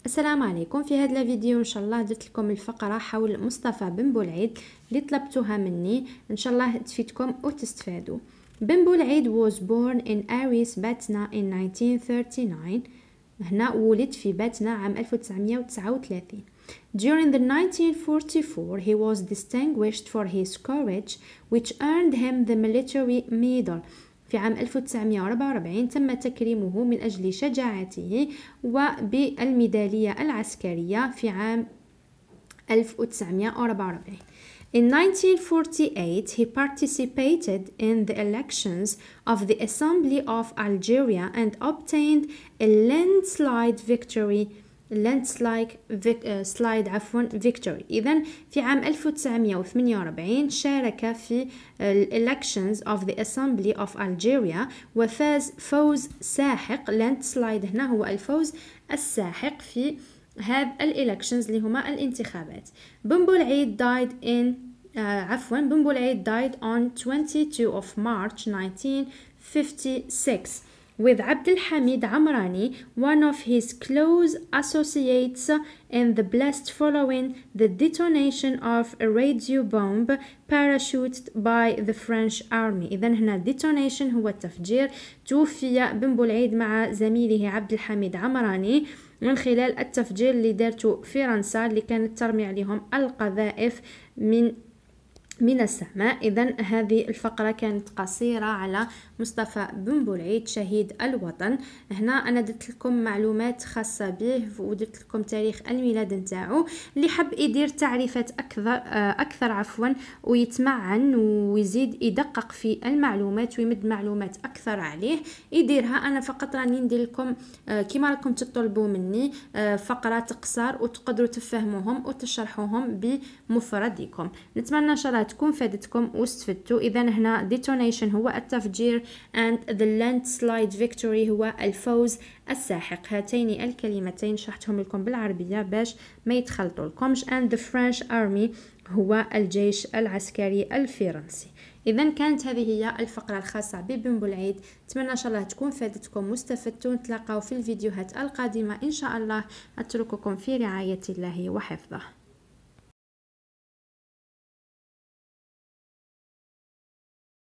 السلام عليكم. في هذا الفيديو ان شاء الله درت لكم الفقره حول مصطفى بن بولعيد اللي طلبتوها مني، ان شاء الله تفيدكم وتستفادوا. بن بولعيد was born in Aris Batna in 1939. هنا ولد في باتنا عام 1939. During the 1944 he was distinguished for his courage which earned him the military medal. في عام 1944 تم تكريمه من أجل شجاعته وبالميدالية العسكرية في عام 1944. In 1948 he participated in the elections of the Assembly of Algeria and obtained a landslide victory. victory. إذن في عام 1948 شارك في elections of the Assembly of Algeria وفاز فوز ساحق. landslide هنا هو الفوز الساحق في هذا elections اللي هما الانتخابات. بن بولعيد died on 22 of March 1956 with Abdelhamid Amrani, one of his close associates, in the blast following the detonation of a radio bomb parachuted by the French army. إذن هنا detonation هو التفجير. توفي بن بولعيد مع زميله عبد الحميد عمراني من خلال التفجير اللي دارته فرنسا اللي كانت ترمي عليهم القذائف من السماء. إذن هذه الفقرة كانت قصيرة على مصطفى بن بولعيد شهيد الوطن. هنا أنا درت لكم معلومات خاصة به ودرت لكم تاريخ الميلاد نتاعو. اللي حب يدير تعريفات أكثر ويتمعن ويزيد يدقق في المعلومات ويمد معلومات أكثر عليه يديرها. أنا فقط راني ندير لكم كما راكم تطلبوا مني فقرات قصار وتقدروا تفهموهم وتشرحوهم بمفردكم. نتمنى إن شاء الله تكون فادتكم واستفدتوا. إذا هنا detonation هو التفجير and the landslide victory هو الفوز الساحق. هاتين الكلمتين شرحتهم لكم بالعربية باش ما يتخلطوا لكمش. and the French army هو الجيش العسكري الفرنسي. إذا كانت هذه هي الفقرة الخاصة ببن بولعيد. أتمنى إن شاء الله تكون فادتكم واستفدتوا. نتلاقاو في الفيديوهات القادمة إن شاء الله. أترككم في رعاية الله وحفظه.